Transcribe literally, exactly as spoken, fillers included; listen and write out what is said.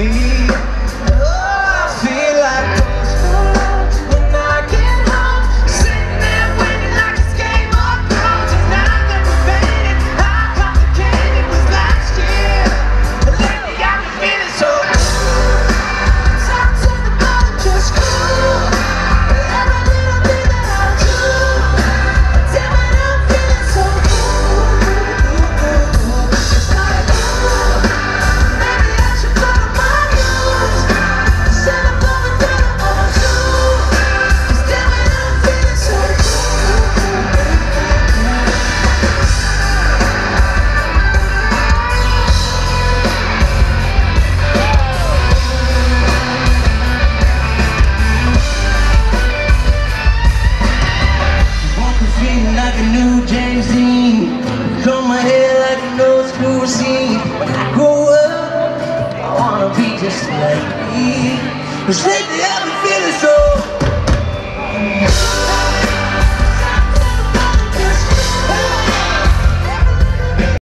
Oh, I feel like postcards when I get home, sitting there waiting like it's Game of Thrones. And now that we're faded, how complicated was last year. And lately I've been feeling so cool. Talk to the bottom, just cool. Every little thing that I do, damn it, I'm feeling so cool. It's not cool. Maybe I should put on my clothes instead of going down on two. 'Cause damn it, I'm feeling so feeling like a new James Dean. Comb my hair like an old school scene. When I grow up, I wanna be just like me. 'Cause lately I've